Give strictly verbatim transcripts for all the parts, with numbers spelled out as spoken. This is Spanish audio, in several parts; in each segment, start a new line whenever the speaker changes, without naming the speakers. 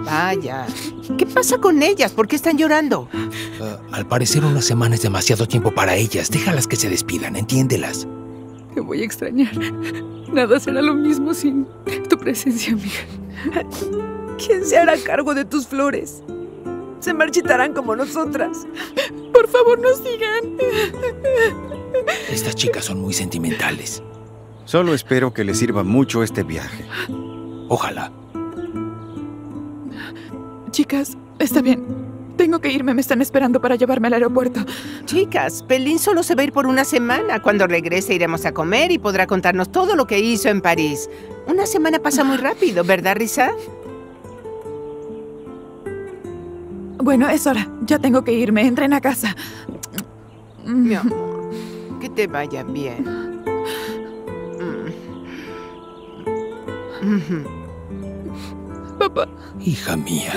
Vaya. ¿Qué pasa con ellas? ¿Por qué están llorando?
Uh, al parecer una semana es demasiado tiempo para ellas. Déjalas que se despidan, entiéndelas.
Te voy a extrañar. Nada será lo mismo sin tu presencia, amiga.
¿Quién se hará cargo de tus flores? Se marchitarán como nosotras.
Por favor, no sigan.
Estas chicas son muy sentimentales.
Solo espero que les sirva mucho este viaje.
Ojalá.
Chicas, está bien. Tengo que irme, me están esperando para llevarme al aeropuerto.
Chicas, Pelín solo se va a ir por una semana. Cuando regrese iremos a comer y podrá contarnos todo lo que hizo en París. Una semana pasa muy rápido, ¿verdad, Risa?
Bueno, es hora. Ya tengo que irme. Entren a casa.
Mi amor, que te vaya bien.
Papá.
Hija mía.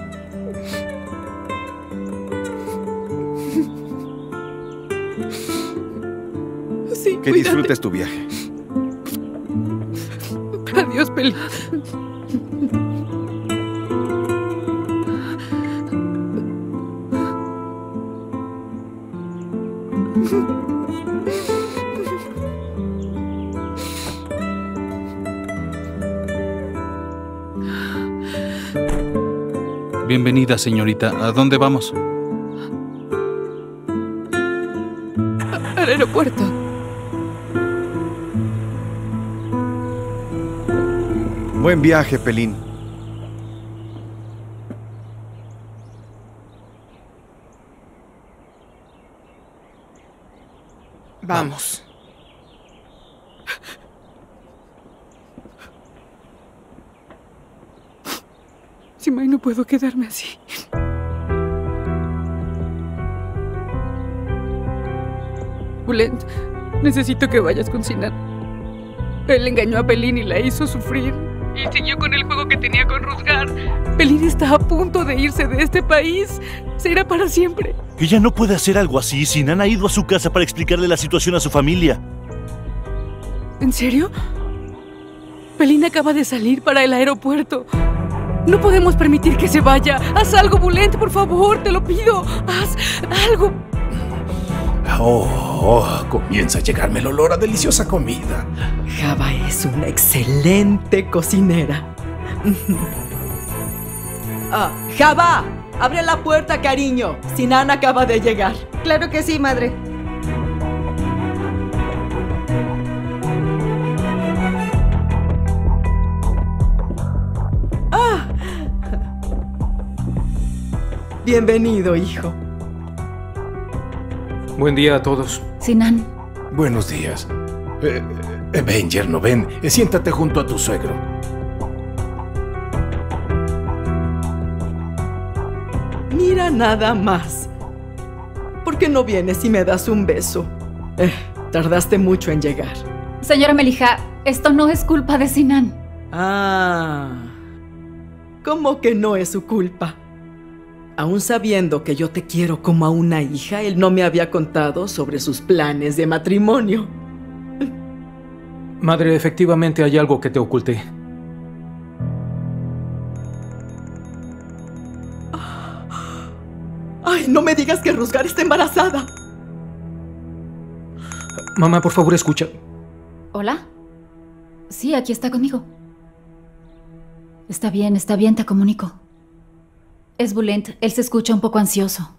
Sí,
que
cuídate.
disfrutes tu viaje.
Adiós, Pelín.
Bienvenida, señorita. ¿A dónde vamos?
Al aeropuerto.
Buen viaje, Pelín.
Vamos.
Simay, no puedo quedarme así. Bulent, necesito que vayas con Sinan. Él engañó a Pelín y la hizo sufrir. Y siguió con el juego que tenía con Ruzgar. Pelín está a punto de irse de este país. Se irá para siempre.
Ella no puede hacer algo así. Sinan ha ido a su casa para explicarle la situación a su familia.
¿En serio? Pelín acaba de salir para el aeropuerto. No podemos permitir que se vaya. Haz algo, Bulent, por favor, te lo pido. Haz algo.
Oh, oh, comienza a llegarme el olor a deliciosa comida.
Java es una excelente cocinera. Ah, Java, abre la puerta, cariño. Sinan acaba de llegar.
Claro que sí, madre.
Ah. Bienvenido, hijo.
Buen día a todos.
Sinan.
Buenos días. Eh, eh, ven, yerno, ven. Eh, siéntate junto a tu suegro.
Mira nada más. ¿Por qué no vienes y me das un beso? Eh, tardaste mucho en llegar.
Señora Melija, esto no es culpa de Sinan.
Ah. ¿Cómo que no es su culpa? Aún sabiendo que yo te quiero como a una hija, él no me había contado sobre sus planes de matrimonio.
Madre, efectivamente hay algo que te oculté.
Ay, no me digas que Ruzgar está embarazada.
Mamá, por favor, escucha.
¿Hola? Sí, aquí está conmigo. Está bien, está bien, te comunico. Es Bulent, él se escucha un poco ansioso.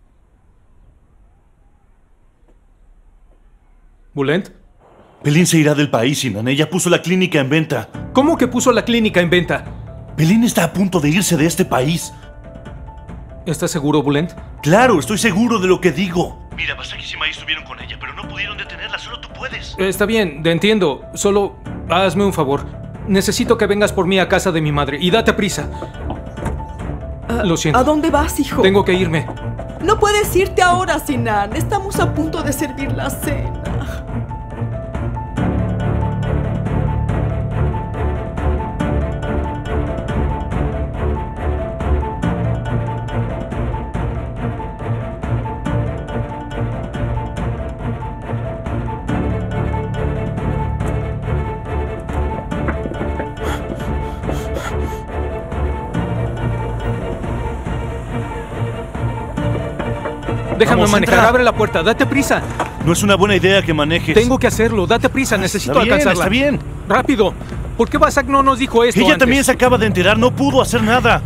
¿Bulent?
Pelín se irá del país, Sinan. Ella puso la clínica en venta.
¿Cómo que puso la clínica en venta?
Pelín está a punto de irse de este país.
¿Estás seguro, Bulent?
Claro, estoy seguro de lo que digo. Mira, Basaki y Simay estuvieron con ella, pero no pudieron detenerla. Solo tú puedes.
Está bien, te entiendo. Solo hazme un favor. Necesito que vengas por mí a casa de mi madre y date prisa.
Uh,
Lo siento.
¿A dónde vas, hijo?
Tengo que irme.
No puedes irte ahora, Sinan. Estamos a punto de servir la cena.
Déjame
Vamos,
manejar.
entra.
Abre la puerta. Date prisa.
No es una buena idea que manejes.
Tengo que hacerlo. Date prisa. Necesito
Está bien,
alcanzarla.
está bien.
Rápido. ¿Por qué Vasak no nos dijo esto
Ella
antes?
también se acaba de enterar. No pudo hacer nada.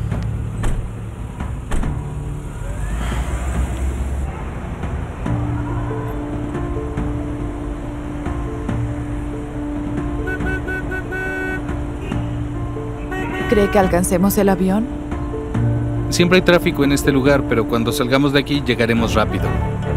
¿Cree que alcancemos el avión?
Siempre hay tráfico en este lugar, pero cuando salgamos de aquí llegaremos rápido.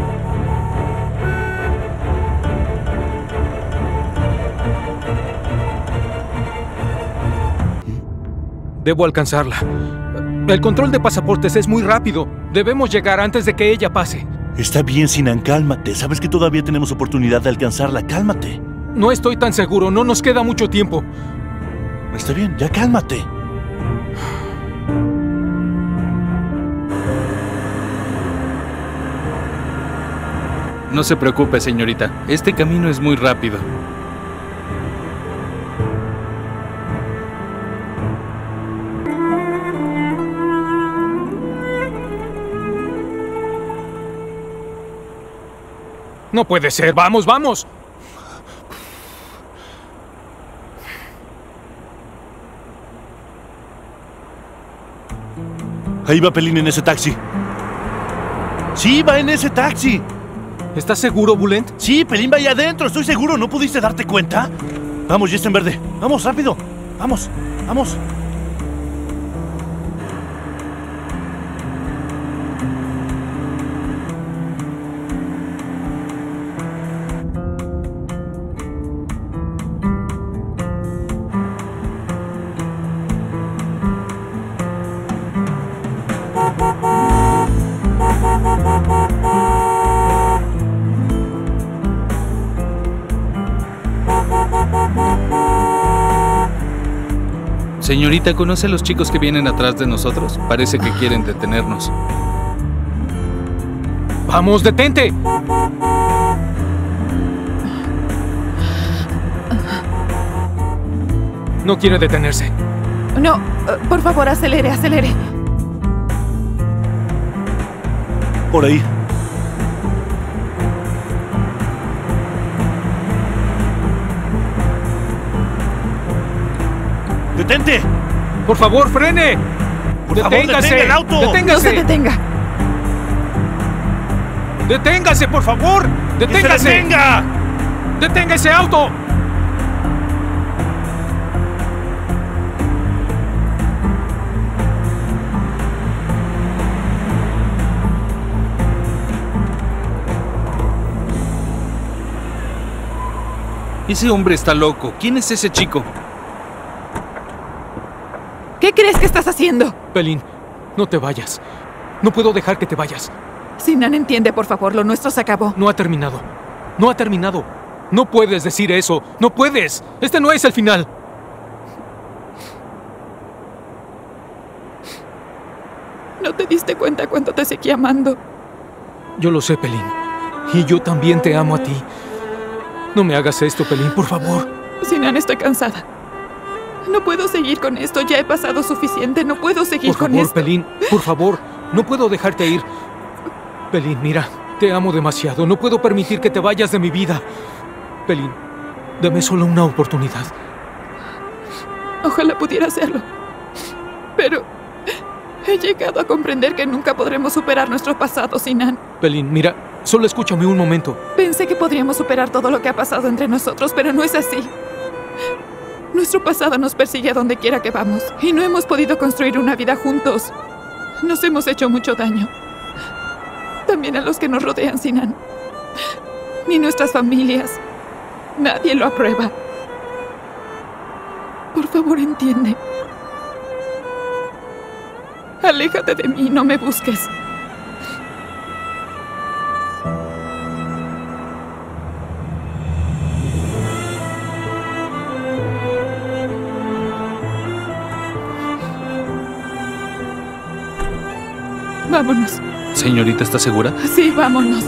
Debo alcanzarla. El control de pasaportes es muy rápido. Debemos llegar antes de que ella pase.
Está bien, Sinan, cálmate. Sabes que todavía tenemos oportunidad de alcanzarla. Cálmate.
No estoy tan seguro. No nos queda mucho tiempo.
Está bien, ya cálmate.
No se preocupe, señorita. Este camino es muy rápido.
No puede ser. Vamos, vamos.
Ahí va Pelín en ese taxi. Sí, va en ese taxi.
¿Estás seguro, Bulent?
Sí, Pelín va allá adentro. Estoy seguro. ¿No pudiste darte cuenta? Vamos, ya está en verde. Vamos, rápido. Vamos, vamos.
Señorita, ¿conoce a los chicos que vienen atrás de nosotros? Parece que quieren detenernos.
¡Vamos, detente! No quiere detenerse.
No, uh, por favor, acelere, acelere.
Por ahí. ¡Detente!
¡Por favor, frene!
¡Por favor,
¡Deténgase!
detenga el auto!
¡Deténgase!
No se detenga.
¡Deténgase, por favor!
¡Que se
¡Deténgase!
detenga!
¡Detenga ese auto!
Ese hombre está loco. ¿Quién es ese chico?
¿Qué crees que estás haciendo?
Pelín, no te vayas. No puedo dejar que te vayas.
Sinan, entiende, por favor, lo nuestro se acabó.
No ha terminado. No ha terminado. No puedes decir eso. No puedes. Este no es el final.
No te diste cuenta cuánto te seguí amando.
Yo lo sé, Pelín. Y yo también te amo a ti. No me hagas esto, Pelín, por favor.
Sinan, estoy cansada. No puedo seguir con esto. Ya he pasado suficiente. No puedo seguir
Por
con
favor,
esto.
Pelín, por favor. No puedo dejarte ir. Pelín, mira, te amo demasiado. No puedo permitir que te vayas de mi vida. Pelín, dame solo una oportunidad.
Ojalá pudiera hacerlo. Pero he llegado a comprender que nunca podremos superar nuestro pasado, Sinan.
Pelín, mira, solo escúchame un momento.
Pensé que podríamos superar todo lo que ha pasado entre nosotros, pero no es así. Nuestro pasado nos persigue a donde quiera que vamos, y no hemos podido construir una vida juntos. Nos hemos hecho mucho daño. También a los que nos rodean, Sinan. Ni nuestras familias. Nadie lo aprueba. Por favor, entiende. Aléjate de mí, no me busques. Vámonos.
Señorita, ¿está segura?
Sí, vámonos.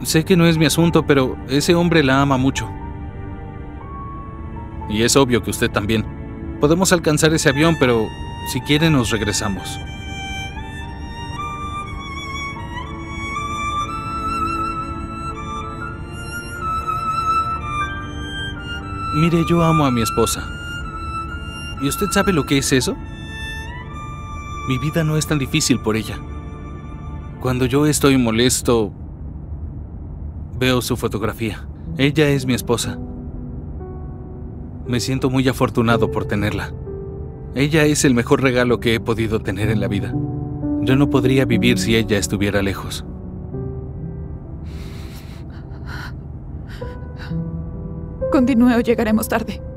Sé que no es mi asunto, pero ese hombre la ama mucho. Y es obvio que usted también. Podemos alcanzar ese avión, pero si quiere nos regresamos. Mire, yo amo a mi esposa. ¿Y usted sabe lo que es eso? Mi vida no es tan difícil por ella. Cuando yo estoy molesto, veo su fotografía. Ella es mi esposa. Me siento muy afortunado por tenerla. Ella es el mejor regalo que he podido tener en la vida. Yo no podría vivir si ella estuviera lejos.
Continúe o llegaremos tarde.